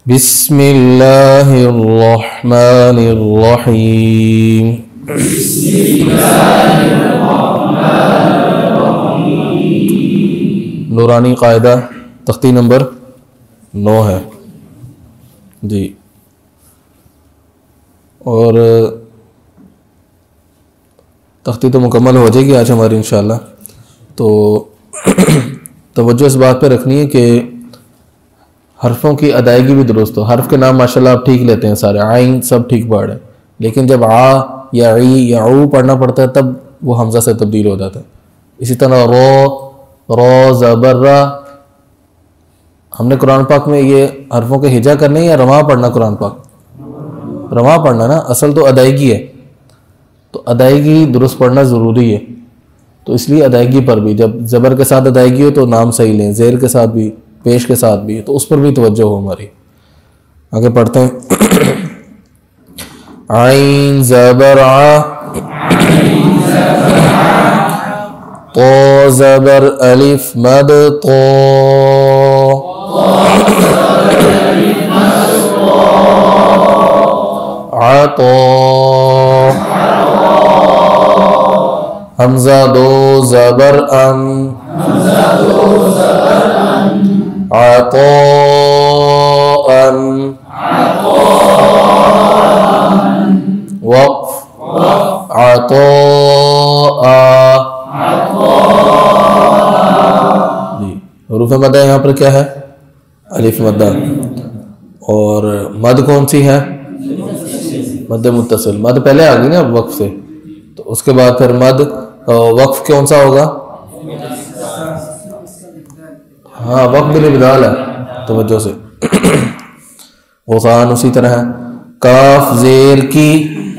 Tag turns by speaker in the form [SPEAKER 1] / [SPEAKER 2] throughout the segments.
[SPEAKER 1] بسم اللہ الرحمن الرحیم. نورانی قاعدہ تختی نمبر 9 ہے جی. اور تختی تو مکمل ہو جائے گی آج ہماری انشاءاللہ. تو توجہ اس بات پہ رکھنی ہے کہ حرفوں کی ادائیگی بھی درست ہو. حرف کے نام ماشاءاللہ آپ ٹھیک لیتے ہیں سارے، عین سب ٹھیک پڑھ رہے ہیں، لیکن جب آ یا عی یا او پڑھنا پڑتا ہے تب وہ حمزہ سے تبدیل ہو جاتا ہے. اسی طرح رو زبر را. ہم نے قرآن پاک میں یہ حرفوں کے ہجا کرنے یا رواں پڑھنا؟ قرآن پاک رواں پڑھنا نا، اصل تو ادائیگی ہے، تو ادائیگی درست پڑھنا ضروری ہے. تو اس لیے ادائیگی پر بھی جب زبر کے ساتھ ادائیگی ہو تو نام صحیح لیں، زیر کے ساتھ بھی، پیش کے ساتھ بھی، تو اس پر بھی توجہ ہو ہماری. آگے پڑھتے ہیں. عین زبر ع، طا زبر الف مد طا، عطا. حمزہ دو زبر ان، عطاء. وقف عطاء جی. حروف مدہ یہاں پر کیا ہے؟ الف مدہ. اور مد کون سی ہے؟ مد متصل. مد پہلے آ گئی نا وقف سے، تو اس کے بعد پھر مد وقف کون سا ہوگا؟ ہاں وقف بالابدال ہے، توجہ سے. غفران اسی طرح ہے. کاف زیر کی،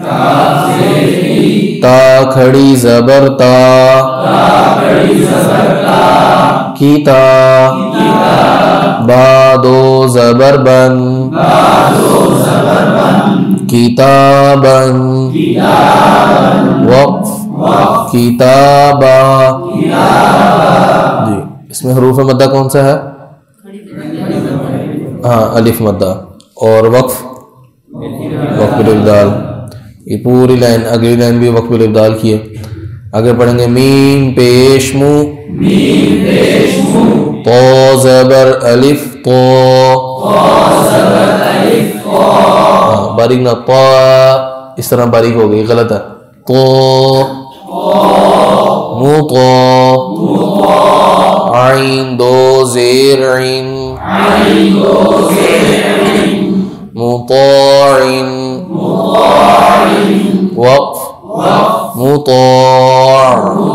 [SPEAKER 1] تا کھڑی زبر تا، کی تا. با دو زبر بن، کتابن. وقف کتابا جی. اس میں حروف مدہ کون سا ہے؟ ہاں الف مدہ. اور وقف بالابدال. یہ پوری لائن، اگلی لائن بھی وقف بالابدال کی ہے. آگے پڑھیں گے. میم پیش مو، طا زبر الف طا. باریک نہ طا، اس طرح باریک ہو گئی، غلط ہے. طا مطا. عین دو زیر عین، مطاع. وقف مطاع.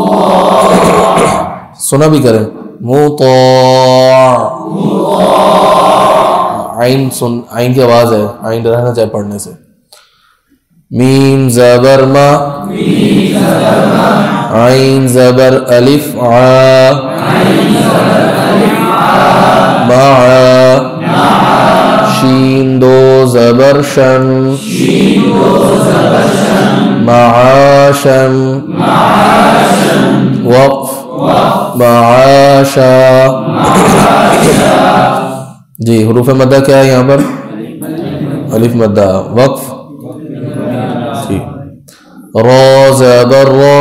[SPEAKER 1] سنا بھی کریں. مطاع. عین سن، عین کی آواز ہے، عین رہنا چاہے پڑھنے سے. میم زبر ما، عین زبر الف ع، مع. شین دو زبر شن، معاشن. وقف معاشا جی. حروف مدہ کیا ہے یہاں پر؟ الف مدہ. وقف جی. را زبر را،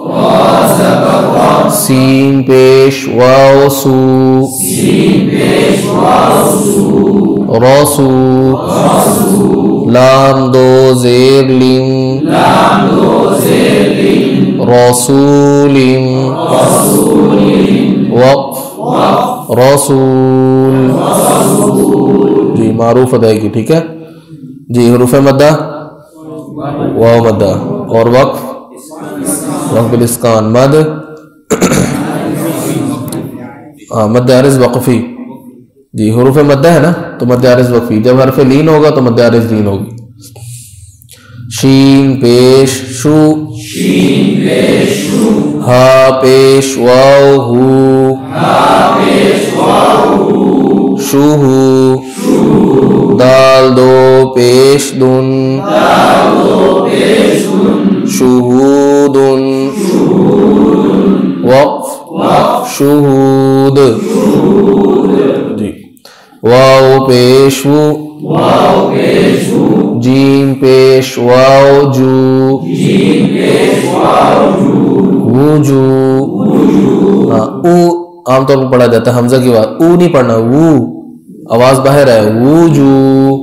[SPEAKER 1] سین پیش واو سو، رسو. لام دو زیر لم، رسول. وقف رسول جی. معروف ادائیگی ٹھیک ہے جی. حروف مدہ واو مدہ. اور وقف بالاسکان. مد مد عارض وقفی جی. حروف مدہ ہے نا تو مد عارض وقفی. جب حرف لین ہوگا تو مد عارض لین ہوگی. شین پیش شو، ہا پیش واو ہو، شوہو. دال دو پیش دن، شہود. وقف شہود جی. واو پیش وو، جیم پیش واو جو وجو. او عام طور پر پڑھا جاتا ہے حمزہ کی بات، او نہیں پڑھنا، وو آواز باہر ہے، وجو.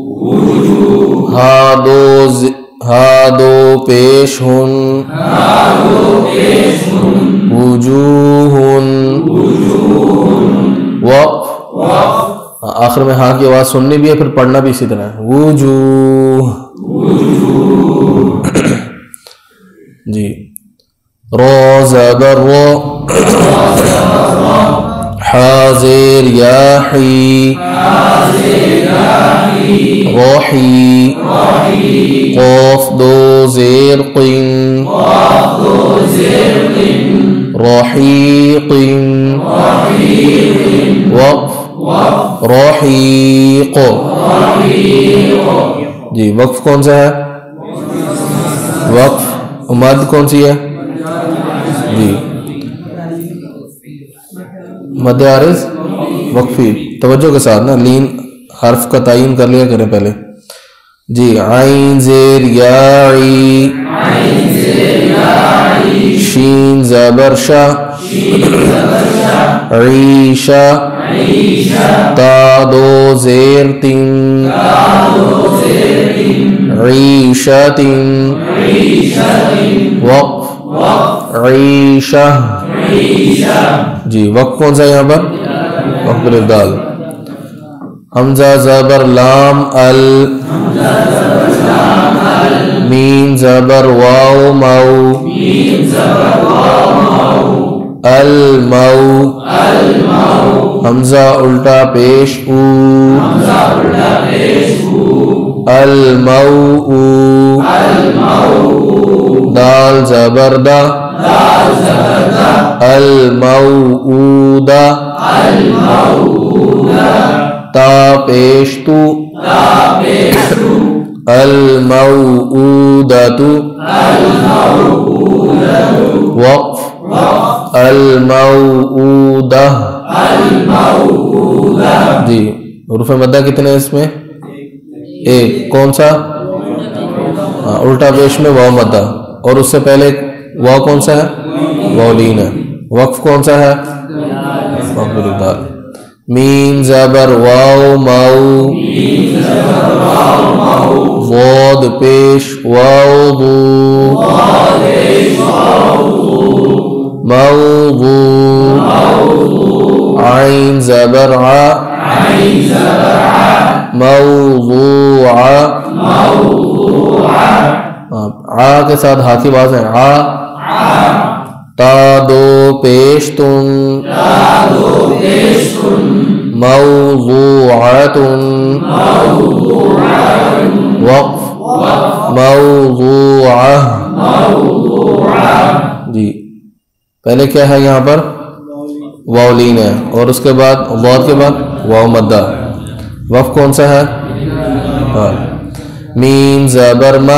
[SPEAKER 1] ہا دو پیش ہن وجوہن. وقف آخر میں ہاں کی آواز سننی بھی ہے، پھر پڑھنا بھی اسی طرح ہے، وجوہ. جی رو زبر رو، حاضر یا حی روحی. قاف دو زیر قن رحیق. وقف رحیق. جی وقف کون سا ہے؟ وقف. مد کون سی ہے؟ جی مد عارض وقفی. توجہ کے ساتھ نا لین حرف کا تعین کر لیا کریں پہلے. جی عین زیر یاعی شین زبر شا عیشا. تا دو زیر تین عیشت. وقف عیشہ. جی وقف کون سا یہاں پر؟ وقف بالابدال. حمزہ زبر لام ال میم زبر واو مو المو. حمزہ الٹا پیش او المو. دال زبر دا الموعودہ. تا پیش تو الموعودۃ. وقف الموعودہ. جی حروف مدہ کتنے ہیں اس میں؟ ایک. کون سا؟ الٹا پیش میں واو مدہ، اور اس سے پہلے واو کون سا ہے؟ واو لین ہے. وقف کون سا ہے؟ وقف بالابدال. میم زبر واو مو ضاد پیش واو ضو موضوع. عین زبر ع موضوعہ. آ کے ساتھ ہا کی آواز ہے آ. تا دو پیش تن موضوعۃ. وقف موضوعہ. جی پہلے کیا ہے یہاں پر؟ واو لین ہے، اور اس کے بعد ضاد کے بعد واو مدہ. وقف کون سا ہے؟ میم زبر ما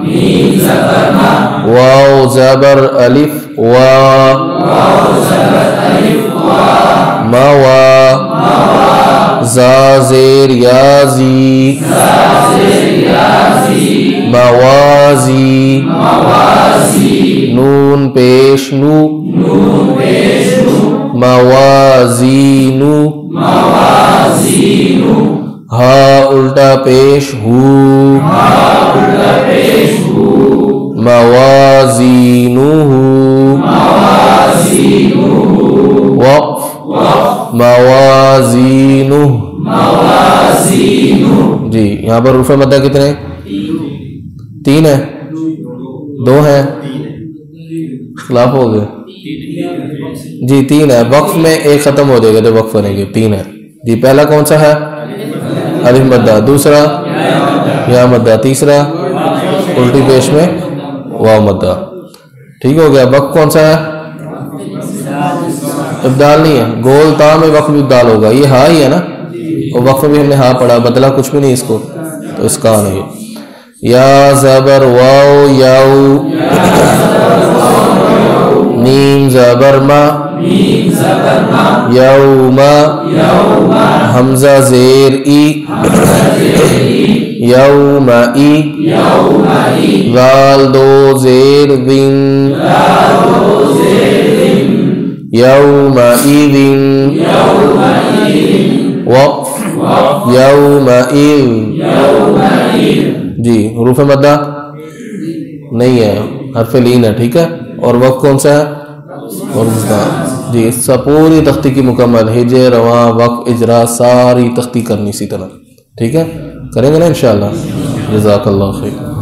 [SPEAKER 1] واو زبر الف وا موا. زا زیر یازی موازی. نون پیش نو موازین. ہا الٹا پیش ہو موازینہ. وقف موازینہ. جی یہاں پر حروف مدہ کتنے؟ تین ہے، دو ہیں، اختلاف ہو گئے. جی تین ہے. وقف میں ایک ختم ہو جائے گا جب وقف کریں گے. تین ہے. جی پہلا کون سا ہے؟ الف مدہ. دوسرا یا مدہ. تیسرا الٹی پیش میں واو مدہ. ٹھیک ہو گیا. وقف کون سا ہے؟ ابدال نہیں ہے. گول تا میں وقف ابدال ہوگا. یہ ہا ہی ہے نا، اور وقف میں ہم نے ہا پڑھا، بدلا کچھ بھی نہیں اس کو، تو اس کا نہیں. یا زبر واو یاو میم زبر ما یوما حمزہ زیر ای یومئی ذال دو زیر ذن یومئذ وقف یومئذ جی حروف مدہ نہیں ہے، حرف لین ہے، ٹھیک ہے. اور وقف کون سا ہے؟ جی اس سے پوری تختی کی مکمل ہجے رواں وقف اجرا ساری تختی کرنی اسی طرح، ٹھیک ہے، کریں گے نا انشاءاللہ. جزاک اللہ خیر.